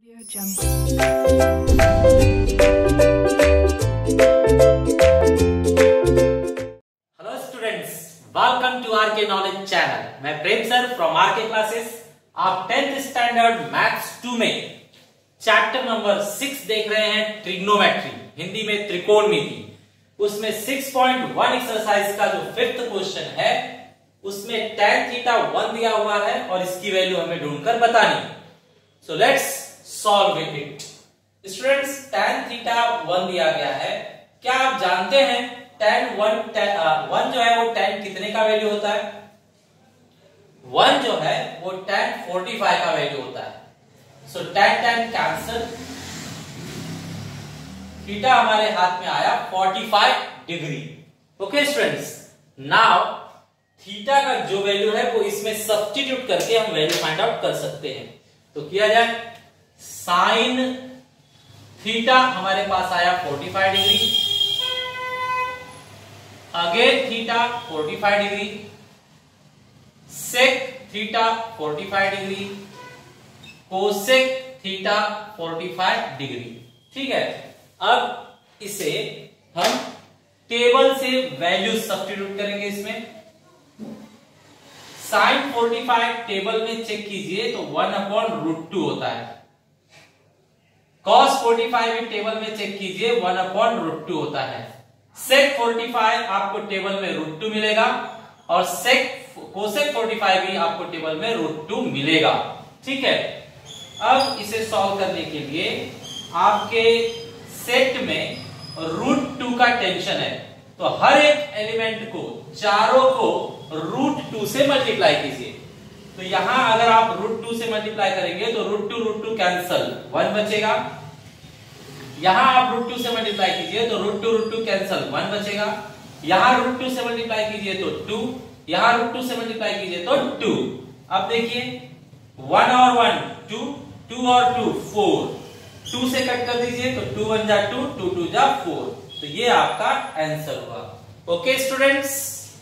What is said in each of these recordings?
Audio Jungle. Hello students, welcome to RK knowledge channel. मैं Prem sir from RK classes. आप 10th standard maths 2 में chapter number 6 देख रहे हैं, ट्रिग्नोमेट्री, हिंदी में त्रिकोणमिति। उसमें 6.1 एक्सरसाइज का जो 5th क्वेश्चन है उसमें tan थीटा 1 दिया हुआ है और इसकी वैल्यू हमें ढूंढकर बतानी। So let's solve it. Students, tan theta 1 दिया गया है। क्या आप जानते हैं tan 1 जो है वो tan कितने का वैल्यू होता है? 1 जो है वो tan 45 का वैल्यू होता है। सो tan कैंसल, थीटा हमारे हाथ में आया 45 degree. Okay students, now theta का जो वैल्यू है वो इसमें सब्स्टिट्यूट करके हम वैल्यू फाइंड आउट कर सकते हैं। तो किया जाए, साइन थीटा हमारे पास आया 45 degree, again theta 45 degree, sec theta 45 degree, cosec theta 45 degree. ठीक है, अब इसे हम टेबल से वैल्यू सब्स्टिट्यूट करेंगे। इसमें साइन 45 टेबल में चेक कीजिए तो 1/√2 होता है। कॉस 45 भी टेबल में चेक कीजिए 1/√2 होता है। सेक 45 आपको टेबल में √2 मिलेगा और कोसेक 45 भी आपको टेबल में √2 मिलेगा। ठीक है, अब इसे सॉल्व करने के लिए आपके सेट में √2 का टेंशन है, तो हर एक एलिमेंट को, चारों को √2 से मल्टीप्लाई कीजिए। तो यहां अगर आप √2 से मल्टीप्लाई करेंगे तो √2 कैंसल, 1 बचेगा। यहां आप √2 से मल्टीप्लाई कीजिए तो √2 कैंसल, 1 बचेगा। यहां √2 से मल्टीप्लाई कीजिए तो 2, यहां √2 से मल्टीप्लाई कीजिए तो 2। अब देखिए 1 और 1 2, 2 और 2 4, 2 से कट कर दीजिए तो 2 1 जा 2, 2 2 जा 4। तो ये आपका आंसर हुआ। ओके स्टूडेंट्स,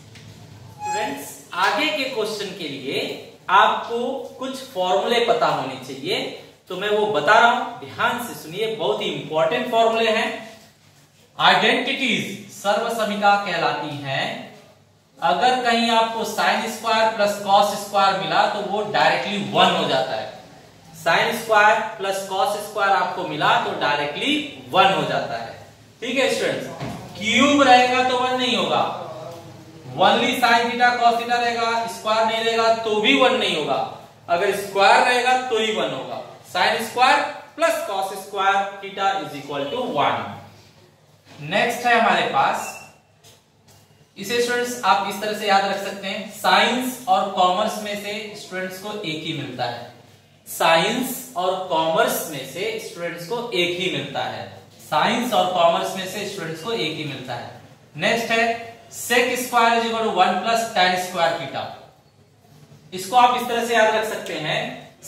आगे के क्वेश्चन के लिए आपको कुछ फॉर्मूले पता होने चाहिए, तो मैं वो बता रहा हूं, ध्यान से सुनिए, बहुत ही इंपॉर्टेंट फॉर्मूले हैं। आइडेंटिटीज सर्वसमीका कहलाती हैं। अगर कहीं आपको sine square plus cos square मिला तो वो डायरेक्टली 1 हो जाता है। Sine square plus cos square आपको मिला तो डायरेक्टली 1 हो जाता है। ठीक है स्टूडेंट्स, क्यूब रहेगा तो 1 नहीं होगा, only sine theta cos theta रहेगा, स्क्वायर नहीं रहेगा तो भी 1 नहीं होगा, अगर स्क्वायर रहेगा तो ही 1 होगा। Sine square plus cos square theta is equal to 1। Next है हमारे पास, इसे स्टूडेंट्स आप इस तरह से याद रख सकते हैं, साइंस और कॉमर्स में से स्टूडेंट्स को एक ही मिलता है। साइंस और कॉमर्स में से स्टूडेंट्स को एक ही मिलता है। साइंस और कॉमर्स में से स्टूडेंट्स को एक ही मिलता है। नेक्स्ट है sec square is equal to 1 plus tan square theta. इसको आप इस तरह से याद रख सकते हैं,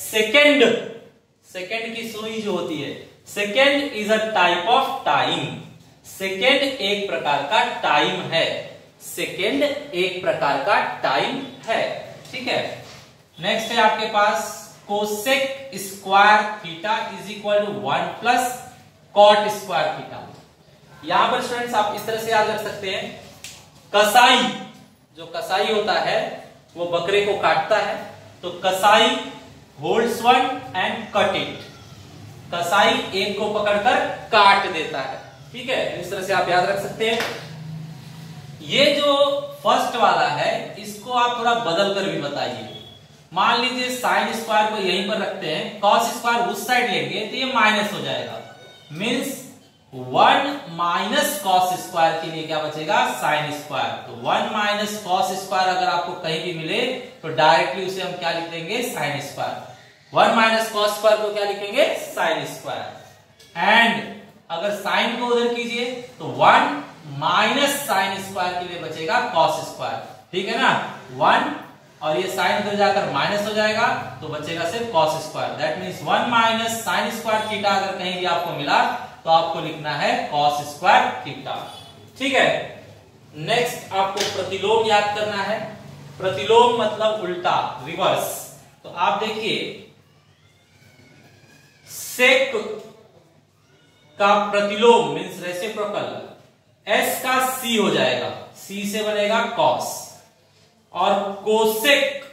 सेकेंड की सुई जो होती है, second is a type of time. Second एक प्रकार का टाइम है, सेकेंड एक प्रकार का टाइम है। ठीक है, नेक्स्ट है आपके पास cosec square theta is equal to 1 plus cot square theta. यहां पर स्टूडेंट्स आप इस तरह से याद रख सकते हैं, कसाई, जो कसाई होता है वो बकरे को काटता है, तो कसाई holds one and cut it. कसाई एक को पकड़कर काट देता है। ठीक है, इस तरह से आप याद रख सकते हैं। ये जो फर्स्ट वाला है इसको आप थोड़ा बदल कर भी बताइए। मान लीजिए साइन स्क्वायर को यहीं पर रखते हैं, कॉस स्क्वायर उस साइड लेंगे तो ये माइनस हो जाएगा, मीन्स 1 माइनस कॉस स्क्वायर के लिए क्या बचेगा, साइन स्क्वायर। तो 1 माइनस कॉस स्क्वायर अगर आपको कहीं भी मिले तो डायरेक्टली उसे हम क्या लिख देंगे, sine square. 1 minus cos square को क्या लिखेंगे, साइन स्क्वायर। एंड अगर साइन को उधर कीजिए तो 1 माइनस साइन स्क्वायर के लिए बचेगा कॉस स्क्वायर। ठीक है ना, 1 और ये साइन उधर जाकर माइनस हो जाएगा तो बचेगा सिर्फ cos square. That means 1 minus sine square theta अगर कहीं भी आपको मिला तो आपको लिखना है कॉस स्क्वायर थीटा। ठीक है, नेक्स्ट आपको प्रतिलोम याद करना है। प्रतिलोम मतलब उल्टा, रिवर्स। तो आप देखिए सेक का प्रतिलोम मीन्स रेसिप्रोकल s का c हो जाएगा, c से बनेगा cos, और कोसेक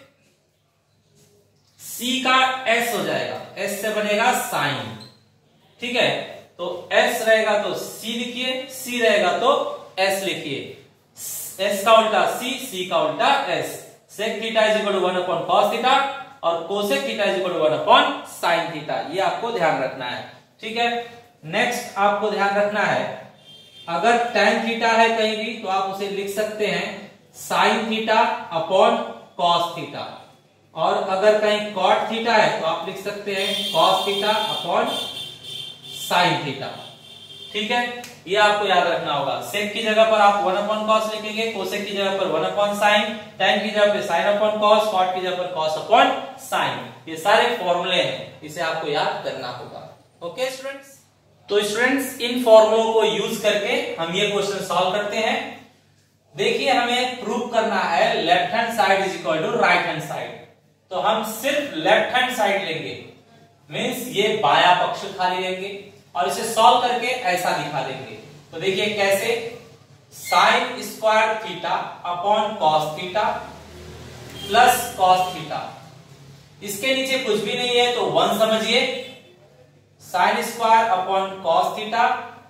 c का s हो जाएगा, s से बनेगा sin। ठीक है, तो s रहेगा तो c लिखिए, c रहेगा तो s लिखिए, s का उल्टा c का उल्टा s। Sec theta is equal to 1 upon cos theta और cosec theta is equal to 1 upon sin theta, ये आपको ध्यान रखना है। ठीक है, नेक्स्ट आपको ध्यान रखना है, अगर tan थीटा है कहीं भी तो आप उसे लिख सकते हैं sin theta upon cos theta, और अगर कहीं cot थीटा है तो आप लिख सकते हैं cos theta upon sin theta. ठीक है, ये आपको याद रखना होगा। सेक की जगह पर आप 1 अपॉन cos लिखेंगे, कोसेक की जगह पर 1 अपॉन sin, tan की जगह पर sin अपॉन cos, cot की जगह पर cos अपॉन sin। ये सारे फॉर्मूले हैं, इसे आपको याद करना होगा। ओके स्टूडेंट्स, तो स्टूडेंट्स इन फॉर्मूलों को यूज करके हम ये क्वेश्चन सॉल्व करते हैं। देखिए, हमें प्रूव करना है left hand side is equal to right hand side, तो हम सिर्फ लेफ्ट हैंड साइड लेंगे, मींस ये बायां पक्ष खाली लेंगे और इसे सॉल्व करके ऐसा दिखा देंगे। तो देखिए कैसे, sine square theta upon cos theta plus cos theta, इसके नीचे कुछ भी नहीं है तो 1 समझिए, sine square upon cos theta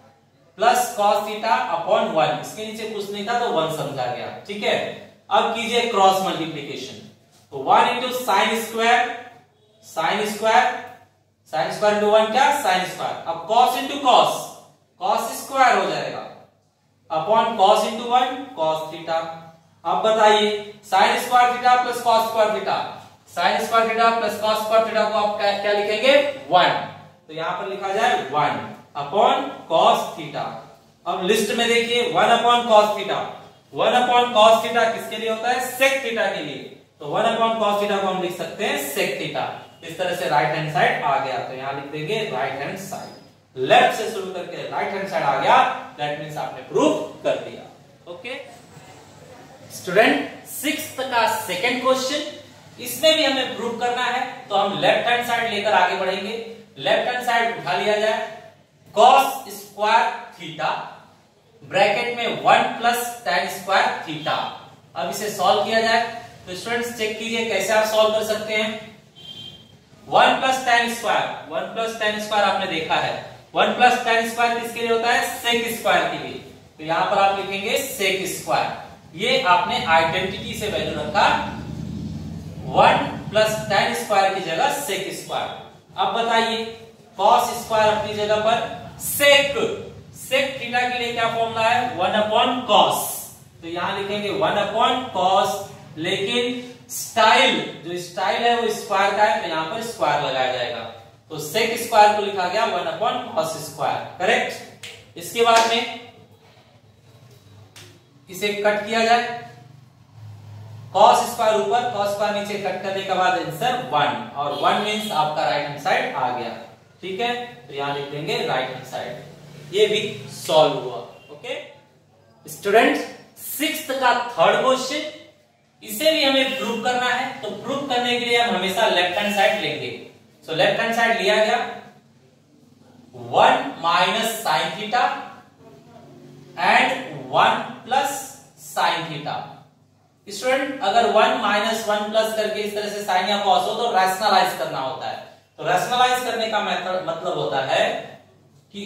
plus cos theta upon 1, इसके नीचे कुछ नहीं था तो 1 समझा गया। ठीक है, अब कीजिए क्रॉस मल्टीप्लीकेशन, तो 1 into sine square, sine square, sine square into 1 क्या, साइन स्क्वायर, अब cos into cos, cos square हो जाएगा, upon cos into 1 cos theta. अब बताइए sine square theta plus cos square theta, sine square theta plus cos square theta को आप क्या लिखेंगे, 1, तो यहां पर लिखा जाए 1 अपॉन कॉस थीटा। अब लिस्ट में देखिए 1 upon cos theta, 1 upon cos theta किसके लिए होता है, सेक थीटा के लिए, तो 1 अपॉन कॉस थीटा को हम लिख सकते हैं सेक थीटा। इस तरह से राइट हैंड साइड आ गया, तो यहां लिख देंगे राइट हैंड साइड, लेफ्ट से शुरू करके राइट हैंड साइड आ गया, दैट मींस आपने प्रूव कर दिया। ओके स्टूडेंट, 6th का सेकंड क्वेश्चन, इसमें भी हमें प्रूव करना है, तो हम लेफ्ट हैंड साइड लेकर आगे बढ़ेंगे। लेफ्ट हैंड साइड उठा लिया जाए, cos स्क्वायर थीटा ब्रैकेट में 1 प्लस tan स्क्वायर थीटा। अब इसे सॉल्व किया जाए, तो स्टूडेंट्स चेक कीजिए कैसे आप सॉल्व कर सकते हैं। 1 plus tan square, 1 plus tan square आपने देखा है, 1 प्लस tan स्क्वायर किसके लिए होता है, सेक स्क्वायर के लिए, तो यहां पर आप लिखेंगे सेक स्क्वायर। ये आपने आइडेंटिटी से वैल्यू रखा, 1 प्लस tan स्क्वायर की जगह सेक स्क्वायर। अब बताइए cos स्क्वायर अपनी जगह पर, सेक, सेक थीटा के लिए क्या फॉर्मूला है, 1 अपॉन cos, तो यहां लिखेंगे 1 अपॉन cos, लेकिन स्टाइल, जो स्टाइल है वो स्क्वायर का है, तो यहां पर स्क्वायर लगाया जाएगा, तो सेक स्क्वायर को लिखा गया 1 अपॉन cos स्क्वायर, करेक्ट। इसके बाद में इसे कट किया जाए, cos स्क्वायर ऊपर, cos स्क्वायर नीचे, कट करने के बाद आंसर 1, और 1 मींस आपका राइट हैंड साइड आ गया। ठीक है, तो यहां लिख देंगे राइट हैंड साइड, ये भी सॉल्व हुआ। ओके स्टूडेंट, 6th का थर्ड क्वेश्चन, इसे भी हमें प्रूव करना है, तो प्रूव करने के लिए हम हमेशा लेफ्ट हैंड साइड लेंगे। सो लेफ्ट हैंड साइड लिया गया, 1 minus sine theta and 1 plus sine theta. Student, अगर 1 माइनस 1 प्लस करके इस तरह से साइन या कॉस हो तो रैशनलाइज करना होता है, तो रैशनलाइज करने का मेथड मतलब होता है कि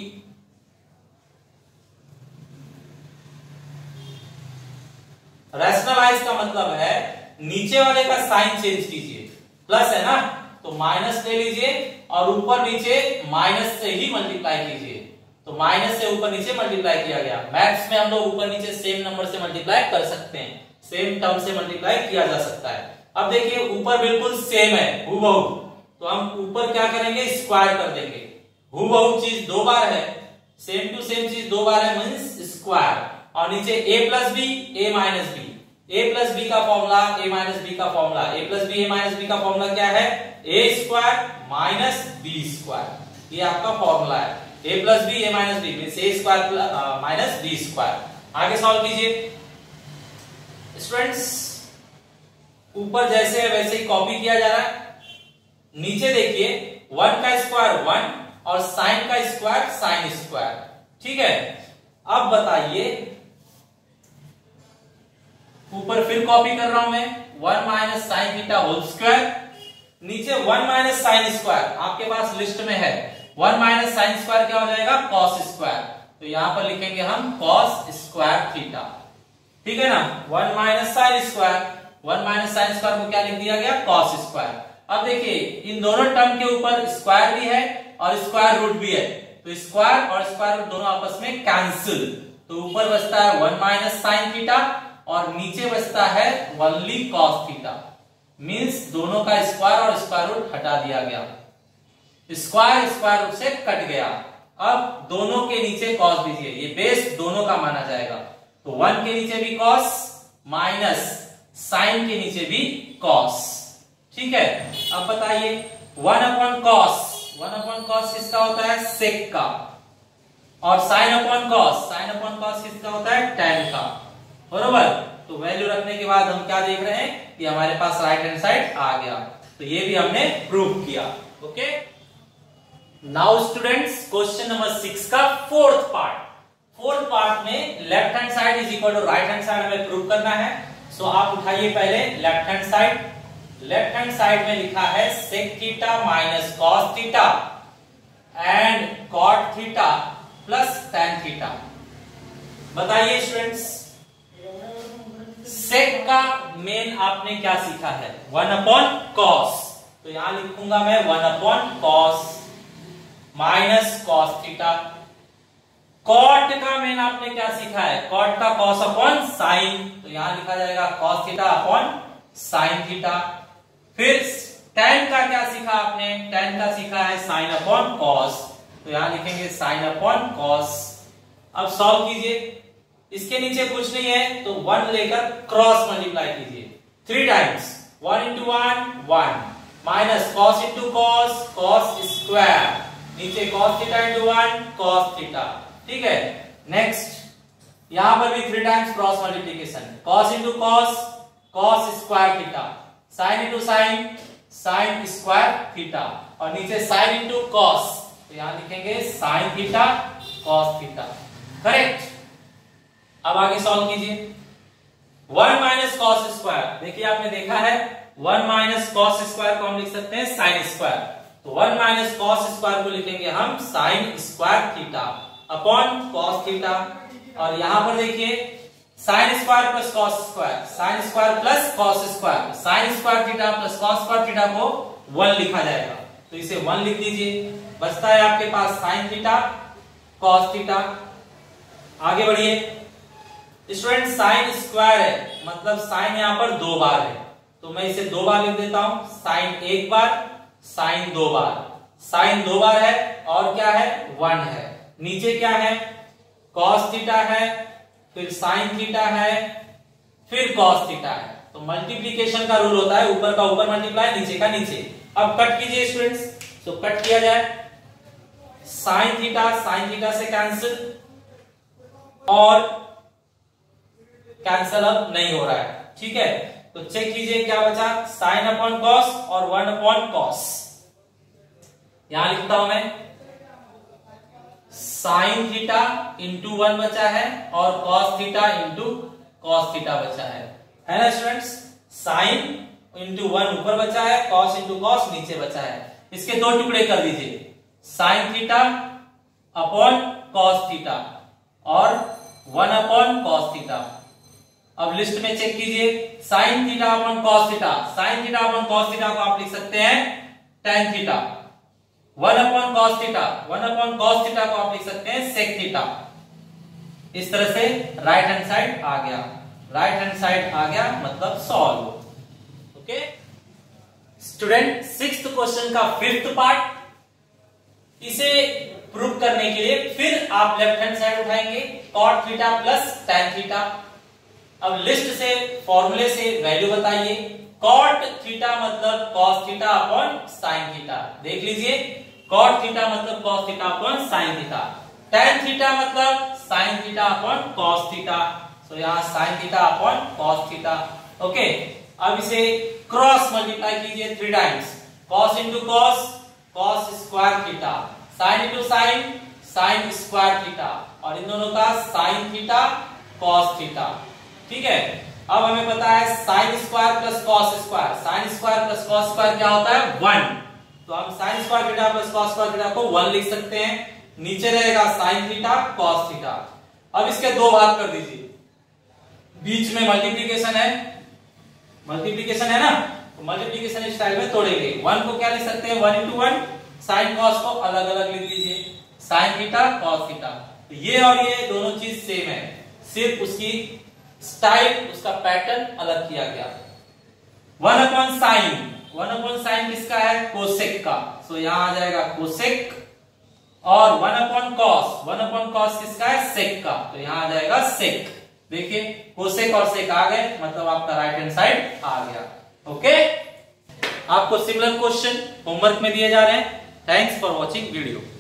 रैशनलाइज का मतलब है नीचे वाले का साइन चेंज कीजिए, प्लस है ना तो माइनस ले लीजिए, और ऊपर नीचे माइनस से ही मल्टीप्लाई कीजिए, तो माइनस से ऊपर नीचे मल्टीप्लाई किया गया। मैथ्स में हम लोग ऊपर नीचे सेम नंबर से मल्टीप्लाई कर सकते हैं, सेम टर्म से मल्टीप्लाई किया जा सकता है। अब देखिए ऊपर बिल्कुल सेम है हूबहू, तो हम ऊपर क्या करेंगे, स्क्वायर कर देंगे। हूबहू चीज 2 बार है, सेम टू सेम चीज 2 बार है मींस स्क्वायर, और नीचे a plus B a minus B, a plus B का फॉर्मूला a माइनस बी का formula, a plus B a minus B का फॉर्मूला क्या है, a square minus B square, ये आपका फॉर्मूला है। a plus B a minus B means a square minus B square. आगे solve कीजिए students, ऊपर जैसे है वैसे ही कॉपी किया जा रहा है। नीचे देखिए 1 का स्क्वायर 1 और साइन का स्क्वायर साइन स्क्वायर। ठीक है, अब बताइए, ऊपर फिर कॉपी कर रहा हूं मैं, 1 minus sine theta whole square, नीचे 1 माइनस साइन स्क्वायर आपके पास लिस्ट में है। 1 माइनस साइन स्क्वायर क्या हो जाएगा, कॉस स्क्वायर, तो यहां पर लिखेंगे हम कॉस स्क्वायर थीटा। ठीक है ना, 1 minus sine square, 1 minus sine square को क्या लिख दिया गया, कॉस स्क्वायर। अब देखिए इन दोनों टर्म के ऊपर स्क्वायर भी है और स्क्वायर रूट भी है, तो स्क्वायर और स्क्वायर रूट दोनों आपस में कैंसिल, तो ऊपर बचता है 1 माइनस साइन थीटा और नीचे बचता है ओनली कॉस थीटा। मींस दोनों का स्क्वायर और स्क्वायर रूट हटा दिया गया, स्क्वायर स्क्वायर रूट से कट गया। अब दोनों के नीचे कॉस दीजिए, ये बेस दोनों का माना जाएगा, तो 1 के नीचे भी कॉस माइनस साइन के नीचे भी कॉस। ठीक है, अब बताइए 1 अपॉन कॉस, 1 अपॉन कॉस किसका होता है, सेक का, और साइन अपॉन कॉस किसका होता है, टैन का, बरोबर। तो वैल्यू रखने के बाद हम क्या देख रहे हैं कि हमारे पास राइट हैंड साइड आ गया, तो ये भी हमने प्रूव किया। Okay, now students question number 6 का फोर्थ पार्ट में left hand side is equal to right hand side हमें प्रूव करना है। सो आप उठाइए पहले left hand side, left hand side में लिखा है sec theta minus cos theta and cot theta plus tan theta. बताइए स्टूडेंट्स, सेक का मेन आपने क्या सीखा है, 1 अपॉन कॉस, तो यहां लिखूंगा मैं 1 upon cos minus cos theta. Cot का मेन आपने क्या सीखा है, कॉट का कॉस अपॉन साइन, तो यहां लिखा जाएगा cos theta upon sine theta. फिर टैन का क्या सीखा आपने, टैन का सीखा है साइन अपॉन कॉस, तो यहां लिखेंगे साइन अपॉन कॉस। अब सॉल्व कीजिए, इसके नीचे कुछ नहीं है तो 1 लेकर क्रॉस मल्टीप्लाई कीजिए 3 times, 1 into 1 1 minus cos into cos, cos square, नीचे cos theta into 1 cos theta. ठीक है, नेक्स्ट यहां पर भी 3 times cross multiplication, cos into cos, cos square theta, sine into sine, sine square theta, और नीचे sine into cos, तो यहां लिखेंगे sine theta cos theta. Correct. अब आगे सॉल्व कीजिए, 1 माइनस कॉस स्क्वायर, देखिए आपने देखा है 1 माइनस कॉस स्क्वायर को हम लिख सकते हैं साइन स्क्वायर, तो 1 माइनस कॉस स्क्वायर को लिखेंगे हम sine square theta upon cos theta, और यहां पर देखिए sine square plus cos square, sine square plus cos square, sine square theta plus cos square theta को 1 लिखा जाएगा, तो इसे 1 लिख दीजिए, बचता है आपके पास साइन थीटा कॉस थीटा। आगे बढ़िए स्टूडेंट, साइन स्क्वायर है मतलब साइन यहां पर 2 बार है, तो मैं इसे 2 बार लिख देता हूं, साइन 1 बार, साइन 2 बार, साइन 2 बार है और क्या है 1 है, नीचे क्या है कॉस थीटा है, फिर साइन थीटा है, फिर कॉस थीटा है, तो मल्टीप्लीकेशन का रूल होता है ऊपर का ऊपर मल्टीप्लाई, नीचे का नीचे। अब कट कीजिए स्टूडेंट्स, तो कट किया जाए, साइन थीटा से कैंसिल, और कैंसल अब नहीं हो रहा है। ठीक है, तो चेक कीजिए क्या बचा, साइन अपॉन कॉस और 1 अपॉन कॉस, यहां लिखता हूं मैं साइन थीटा इंटू 1 बचा है और cos theta into cos theta बचा है ना स्टूडेंट्स, साइन इंटू 1 ऊपर बचा है, कॉस इंटू कॉस नीचे बचा है, इसके 2 टुकड़े कर दीजिए, sine theta upon cos theta और 1 अपॉन कॉस थीटा। अब लिस्ट में चेक कीजिए, sine theta upon cos theta, sine theta upon cos theta को आप लिख सकते हैं tan theta, 1 upon cos theta, 1 upon cos theta को आप लिख सकते हैं सेक थीटा। इस तरह से राइट हैंड साइड आ गया, राइट हैंड साइड आ गया मतलब solve. Okay student, 6th question का 5th पार्ट, इसे प्रूव करने के लिए फिर आप लेफ्ट हैंड साइड उठाएंगे, cot theta plus tan theta. अब लिस्ट से फॉर्मूले से वैल्यू बताइए, कॉट थीटा मतलब cos theta upon sine theta, देख लीजिए कॉट थीटा मतलब cos theta upon sine theta, tan theta मतलब sine theta upon cos theta, तो यहां sine theta upon cos theta. Okay, अब इसे क्रॉस मल्टीप्लाई कीजिए 3 times, cos into cos, cos square theta, sine into sine, sine square theta, और इन दोनों का साइन थीटा कॉस थीटा। ठीक है, अब हमें पता है sine square plus cos square, sine square plus cos square क्या होता है 1, तो हम sine square theta plus cos square theta को 1 लिख सकते हैं। नीचे रहेगा साइन थीटा कॉस थीटा। अब इसके दो भाग कर दीजिए, बीच में मल्टीप्लीकेशन है, मल्टीप्लीकेशन है ना, तो मल्टीप्लीकेशन स्टाइल में तोड़ेंगे। 1 को क्या लिख सकते हैं 1 इंटू 1, साइन कॉस को अलग अलग लिख लीजिए, साइन थीटा कॉस थीटा। तो ये और ये दोनों चीज सेम है, सिर्फ उसकी स्टाइल, उसका पैटर्न अलग किया गया। 1 अपॉन साइन, 1 अपॉन साइन किसका है कोसेक का, सो यहां आ जाएगा कोसेक, और 1 अपॉन कॉस, 1 अपॉन कॉस किसका है सेक का, तो यहां आ जाएगा सेक। देखिए कोसेक और सेक आ गए, मतलब आपका राइट हैंड साइड आ गया। ओके, आपको सिमिलर क्वेश्चन होमवर्क में दिए जा रहे हैं। Thanks for watching video.